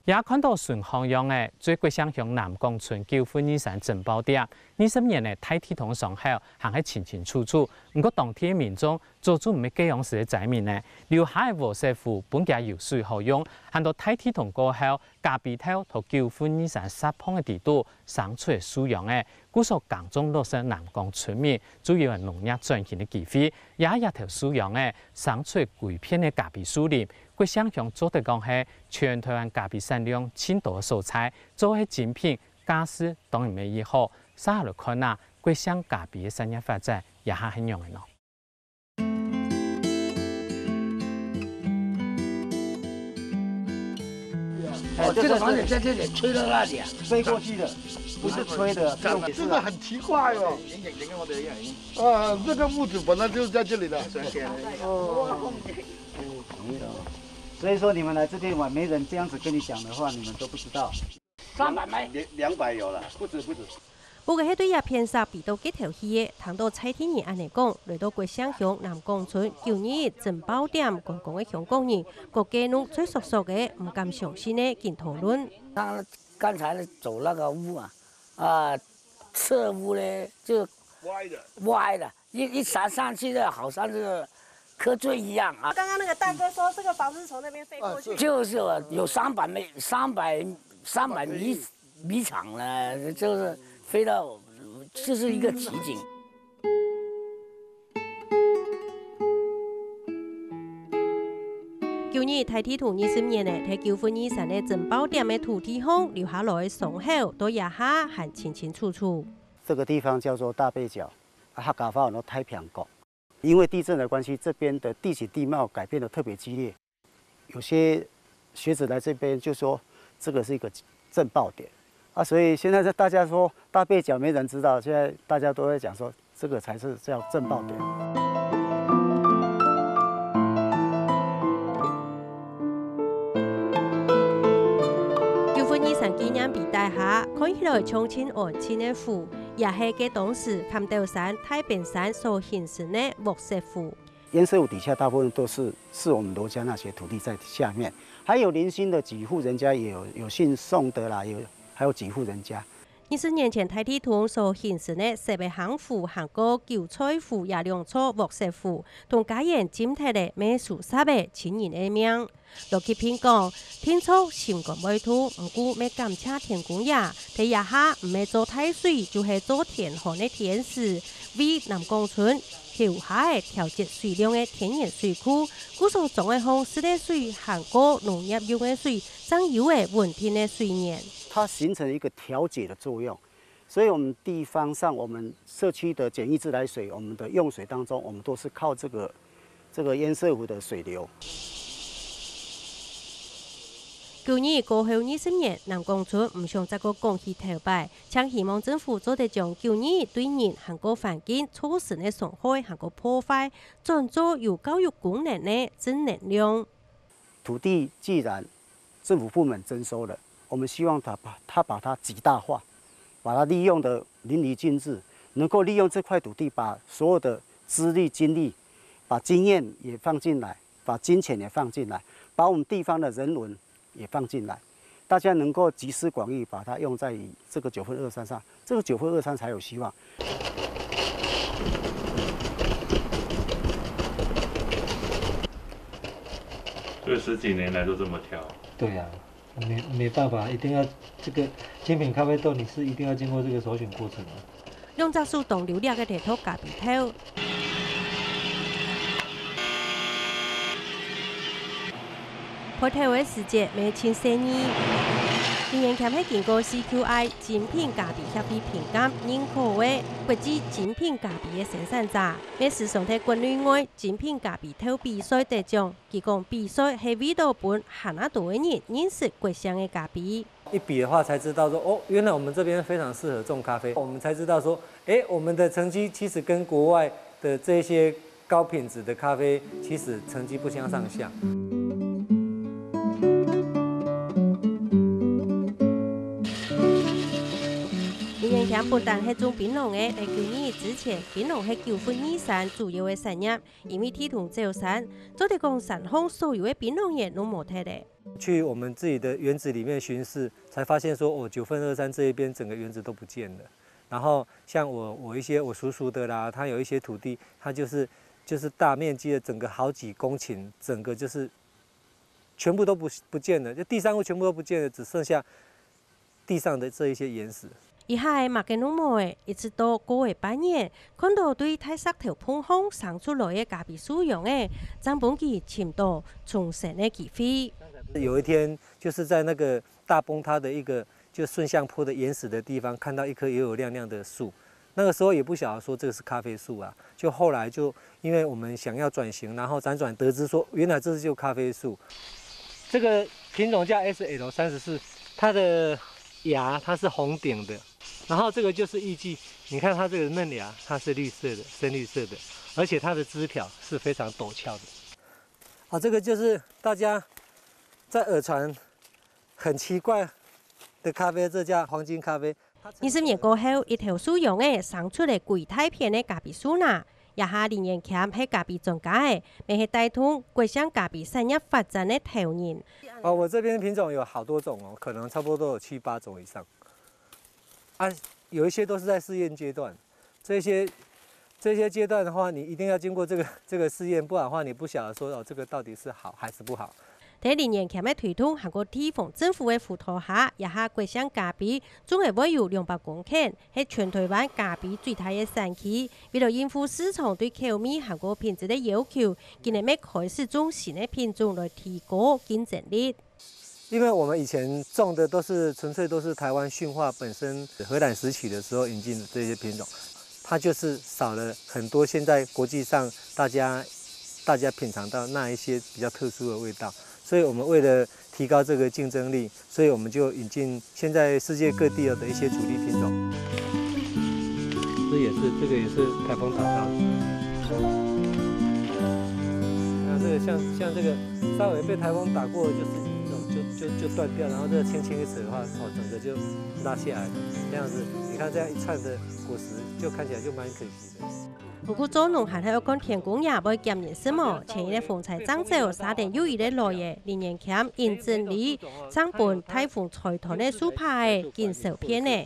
也看到顺方向的最国乡乡南港村9分23珍宝店，20年的大体通上口行係清清楚楚。不過當天民眾做出唔係這樣式嘅仔面呢，留下嘅和食府本家有水可用，行到大體通過後，咖啡頭同9分23沙碰嘅地度生出素養嘅，故所港中落實南港村民主要係農業轉型嘅機會，也一條素養嘅生出幾片嘅咖啡樹林。國鄉鄉做得講係全台灣咖啡產量前多嘅素材，做係精品，家私當然未以好。稍後來看下國鄉咖啡嘅產業發展，也係很容易咯。 这个房子在这里吹到那里啊， 飞过去的，不是吹的， 这个很奇怪哦。这个屋子本来就是在这里的。 所以说你们来这边玩，没人这样子跟你讲的话，你们都不知道。 300枚 ，200有了，不止。 不過喺對一片沙被到幾條魚，談到蔡天兒安尼講，來到國鄉鄉南港村9年珍寶店公共嘅香港人，各家農最熟悉嘅唔敢相信嘅見討論。 剛才走那個屋側屋呢就歪的，一閃上去的，好像是瞌睡一樣啊。 剛剛那個大哥說，這個房子從那邊飛過去， 就是有300米長呢，就是飛到，就是一個奇景。 舊年大體圖20年呢，喺9分23嘅珍寶店嘅土地上留下來嘅傷口，都也下很清清楚楚。 這個地方叫做大背角，客家話講太平角。因為地震的關係，這邊的地形地貌改變得特別激烈。有些學者來這邊就說，這個是一個震爆點。所以現在大家說大背角沒人知道，現在大家都在講說，這個才是叫震爆點。 9分23紀念碑大廈看起來像清安靜嘅湖，也係嘅當時蚪豆山、太平山所形成嘅木石湖。 堰塞湖底下大部分都是我們羅家那些土地在下面，還有零星的幾戶人家也有姓宋的啦，還有幾戶人家。 20年前大體圖所形成的石壁坑湖、行過韭菜湖、也兩座木石湖，同家人佔體的美術沙嘅前人嘅名。羅啟平講，天初心肝未土，唔顧咩感謝天公爺，睇下下唔係做太水，就係做天寒嘅天使，為南港村橋下嘅調節水量嘅天然水庫，故所種嘅紅色嘅水，行過農業用嘅水，增有嘅穩定嘅水源。 它形成一個調節的作用，所以我們地方上，我們社區的簡易自來水，我們的用水當中，我們都是靠這個堰塞湖的水流。 舊年過後20年，南港村唔想再個講起頭擺，請希望政府做得將9年對人行過環境措施嘅損害行過破壞，轉做有教育功能嘅正能量。 土地既然政府部門徵收了，我們希望它把它極大化，把它利用得淋漓盡致，能夠利用這塊土地，把所有的資歷、精力，把經驗也放進來，把金錢也放進來，把我們地方的人文也放進來，大家能夠集思廣益，把它用在這個9分23上，這個9分23才有希望。 所以10幾年來都這麼挑。 對呀。沒辦法，一定要這個精品咖啡豆，你是一定要經過這個首選過程的。 用隻樹洞流量嘅地圖咖啡頭，鋪頭嘅時節未清生意。今年佢係經過 CQI 精品咖啡協會評鑑認可嘅國際精品咖啡嘅生產者，每時常喺國內外精品咖啡豆比賽得獎。佢講比賽係為咗本很多人認識國鄉嘅咖啡。 一比的話，才知道說哦，原來我們這邊非常適合種咖啡。我們才知道說，我們的成績其實跟國外的這些高品質的咖啡，其實成績不相上下。 佢不但係種檳榔嘅，喺9年之前，檳榔係9分23主要嘅產業，因為天同走山，做地講山鄉所有嘅檳榔葉都冇睇咧。 去我们自己的园子里面巡视，才发现说，哦，9份2山这一边整个园子都不见了。然后像我一些我叔叔的啦，他有一些土地，他就是大面积的整个好几公顷，整个就是全部都不见了，就地上物全部都不见了，只剩下地上的这一些岩石。 以下马格努莫的一直到9月半夜，看到对泰石头碰风生出来的咖啡树样的，张本基深度重生的机会。 有一天，就是在那个大崩塌的一个就顺向坡的岩石的地方，看到一棵油油亮亮的树。那个时候也不晓得说这个是咖啡树啊，就后来就因为我们想要转型，然后辗转得知说，原来这就是咖啡树。这个品种叫 SL34， 它的芽它是红顶的。然后这个就是艺伎，你看它这个嫩芽，它是绿色的，深绿色的，而且它的枝条是非常陡峭的。啊，这个就是大家在耳传很奇怪的咖啡，这叫黄金咖啡。 20年过后，一条树样的生出来贵太片的咖啡树呐，也下林彦谦係咖啡專家嘅，咪係帶動桂香咖啡產業發展的頭人。 哦，我這邊品種有好多種哦，可能差不多都有7、8種以上。啊，有一些都是在試驗階段，這些階段的話，你一定要經過這個試驗，不然的話你不曉得說哦，這個到底是好還是不好。 喺林彦謙嘅推動，韓國地方政府嘅輔導下，也下桂香咖啡總係會有200公頃，係全台灣咖啡最大嘅產區。為了應付市場對口味韓國品質嘅要求，今年要開始種新嘅品種來提高競爭力。 因為我們以前種的純粹都是台灣馴化本身荷蘭時期的時候引進的這些品種，它就是少了很多現在國際上大家品嘗到那一些比較特殊的味道。所以我們為了提高這個競爭力，所以我們就引進現在世界各地的一些主力品種。這個也是颱風打到的。那這個像這個稍微被颱風打過，就斷掉，然後這個輕輕一扯的話，哦，整個就拉下來，這樣子，你看這樣一串的果實，就看起來就蠻可惜的。 不過做農還係要講天公也會兼任什麼，前一日風采漳州3點又一日來嘅，林彦謙認真理上本颱風財團嘅蘇派見受騙嘅。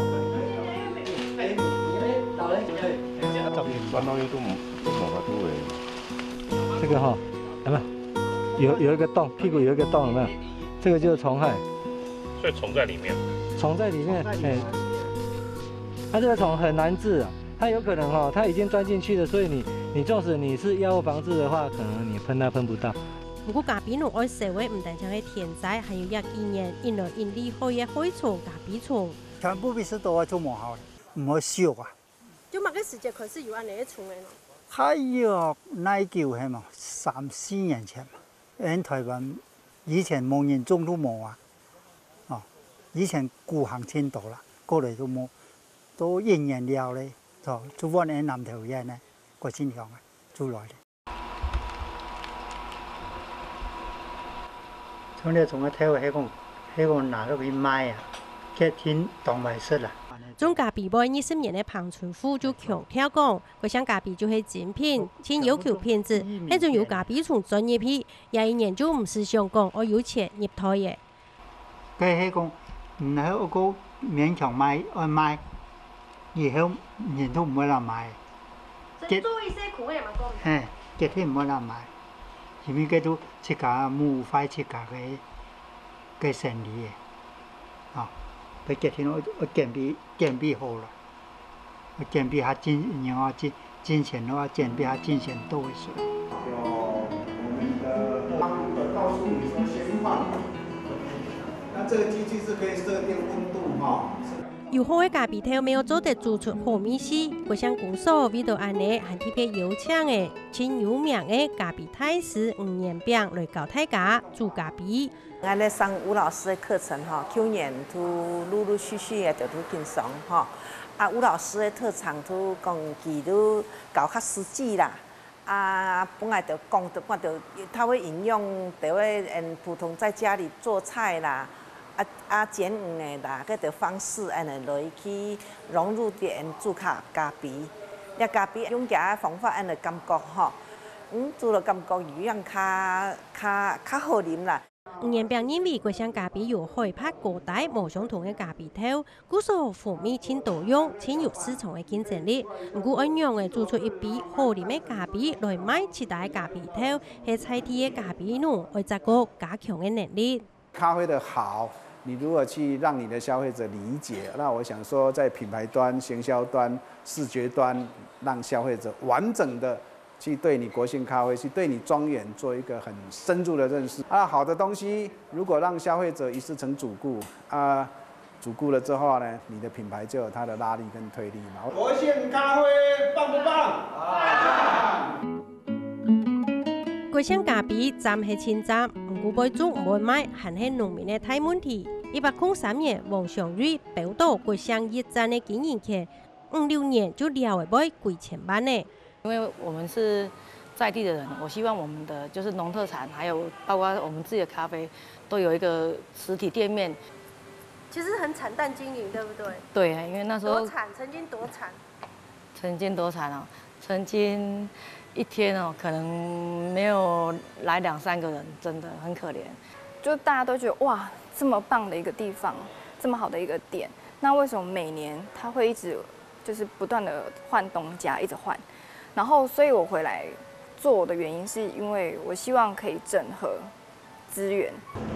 這個哈，有沒有？有一個洞，屁股有一個洞，有沒有？這個就是蟲害。 所以蟲在裡面。蟲在裡面， 哎，它這個蟲很難治啊。它有可能哦，它已經鑽進去了，所以你縱使你是藥物防治的話，可能你噴它噴不到。 不過咖啡農愛社會唔單止係天災，還有一幾年因來因厲害嘅害蟲咖啡蟲。 全部必須都要做磨好，唔可以燒啊！ 就乜嘅時節開始有安尼嘅蟲嘅咯？ 係呀，耐久係嘛，3、4年前嘛，喺台灣以前冇人種都冇啊，哦，以前孤行千度啦，過嚟都冇，都1年了咧。做翻喺南投縣咧，個先向啊，做來嘅。從呢從個睇喺個拿到去賣啊，嘅天當埋失啦。 種咖啡賣20年嘅彭春富就強調講，桂香咖啡就係精品，先要求品質，呢種有咖啡從專業去，也研究唔是想講我有錢入台嘅。 佢係講唔係一個勉強賣愛賣。以後人都唔會嚟買，結結天唔會嚟買，因為佢都自家冇快自家嘅生意嘅，啊，佢結天我準備好啦，我準備下然後金錢的話準備下金錢多一些。告訴你說先放，那這個機器是可以設定溫度哈。 有好嘅咖啡豆沒有做得做出好味絲，桂香公所為到安尼，還特別邀請嘅真有名嘅咖啡大師吳彥炳來教大家做咖啡。 我咧上吳老師嘅課程哈，去年都陸陸續續嘅就都見上哈。啊，吳老師嘅特長都講佢都搞較實際啦。啊，本來就講到我就他會引用就會普通在家裡做菜啦。簡易的啦，嗰個方式安尼來去融入啲做咖啡，一咖啡用嘅方法安尼感覺吼，做了感覺有樣較好啉啦。 5年并因为各项咖啡有开发各大无相同的咖啡豆，故所风味很多样，很有市场的竞争力。不过，按样的做出一杯好啉的咖啡来卖其他咖啡豆，是菜地的咖啡农为这个加强的能力。 咖啡的好，你如何去让你的消费者理解？那我想说，在品牌端、行销端、视觉端，让消费者完整的。去对你国信咖啡，去对你庄园做一个很深入的认识啊！好的东西，如果让消费者一次成主顾啊，主顾了之后呢，你的品牌就有它的拉力跟推力嘛。 国信咖啡棒不棒？ 国信咖啡站是称赞，不过买足买卖还是农民的大问题。103年，王祥瑞报道国信驿站的经营期，5、6年就了会买几千万呢。 因为我们是在地的人，我希望我们的就是农特产，还有包括我们自己的咖啡，都有一个实体店面。 其实很惨淡经营，对不对？ 对，因为那时候多惨，曾经多惨。 曾经多惨哦，曾经一天哦，可能没有来2、3个人，真的很可怜。 就大家都觉得哇，这么棒的一个地方，这么好的一个店，那为什么每年它会一直就是不断的换东家，一直换？然后，所以我回来做的原因，是因为我希望可以整合资源。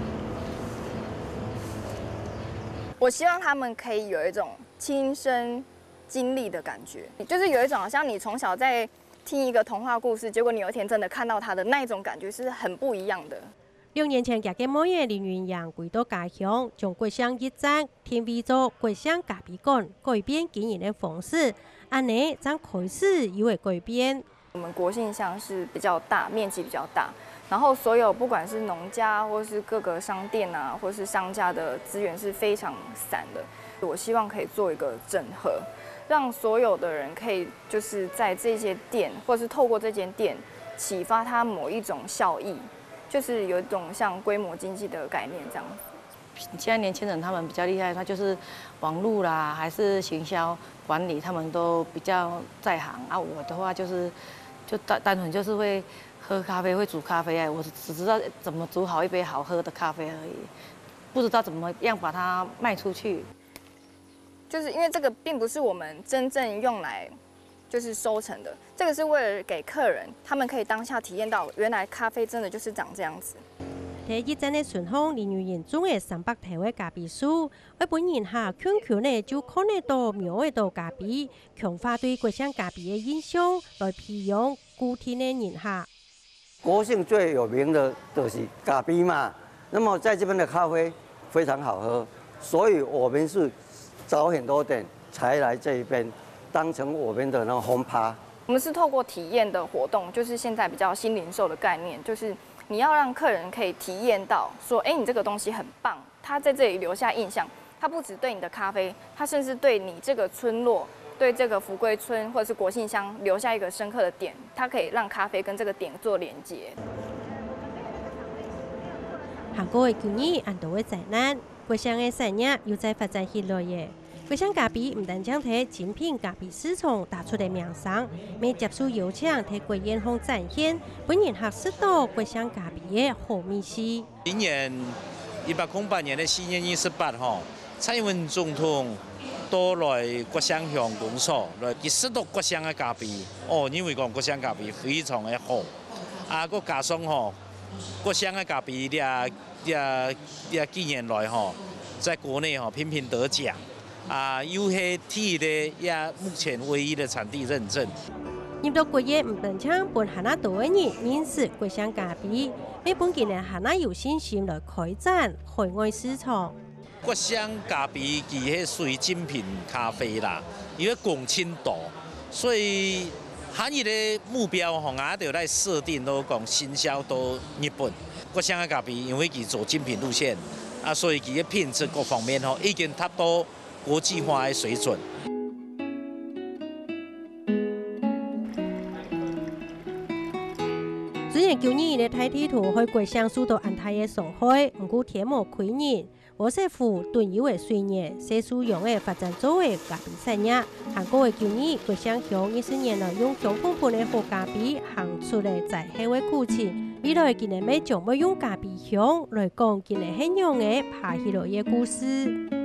我希望他们可以有一种亲身经历的感觉，就是有一种好像你从小在听一个童话故事，结果你有一天真的看到它的那一种感觉，是很不一样的。 2年前，家嘅某嘢林云阳回到家乡，将国信驿站添为做国信咖啡馆，改变经营的方式。安尼，才开始有会改变。 我们国信乡是比较大，面积比较大，然后所有不管是农家或是各个商店啊，或是商家的资源是非常散的。我希望可以做一个整合，让所有的人可以就是在这些店，或是透过这间店启发他某一种效益。就是有一种像规模经济的概念这样子。 现在年轻人他们比较厉害，他就是网络啦，还是行销管理，他们都比较在行啊。我的话就单纯就是会喝咖啡，会煮咖啡啊。我只知道怎么煮好一杯好喝的咖啡而已，不知道怎么样把它卖出去。 就是因为这个并不是我们真正用来。就是收成的，这个是为了给客人，他们可以当下体验到，原来咖啡真的就是长这样子。 在驿站的顺风，林园园中的300头的咖啡树，我本人下圈圈呢就看得到苗的咖啡，强化对国信咖啡的印象，来培养固定的人下。 国信最有名的就是咖啡嘛，那么在这边的咖啡非常好喝，所以我们是找很多店才来这一边。当成我们的那个轰趴， 我们是透过体验的活动，就是现在比较新零售的概念，就是你要让客人可以体验到，说，你这个东西很棒，他在这里留下印象，他不只对你的咖啡，他甚至对你这个村落，对这个福贵村或者是国信乡留下一个深刻的点，它可以让咖啡跟这个点做连接。 韩国的今年很多的灾难，国信的产业又在发展起来耶。国信咖啡唔但将喺精品咖啡市场打出嚟名声，未接受邀请喺国宴上展现，本人学识到国信咖啡嘅好美食。 今年108年的4月28號，蔡英文总统都来國信鄉公所來結識到國信嘅咖啡，因為講國信咖啡非常嘅好，個加上國信嘅咖啡幾年來在國內頻頻得獎。又係體的也目前唯一的產地認證。 入到國宴唔但搶本下那多嘅人認識國信咖啡，俾本件嘅下那有信心來開展海外市場。 國信咖啡其係屬於精品咖啡啦，因為公頃大，所以下日嘅目標我哋來設定都講行銷到日本。國信嘅咖啡因為佢做精品路線，所以佢嘅品質各方面已經達到國際化的水準。 雖然舊年嘅大地圖去國信受到安泰嘅傷害，唔過天無虧人，我師傅頓有嘅歲月，寫書用嘅發展作為咖啡產業。韓國嘅舊年國信鄉20年來用強豐富嘅好咖啡行出嚟在社會鼓氣。 未来今日要将要用咖啡香来讲今日很用的爬起来的故事。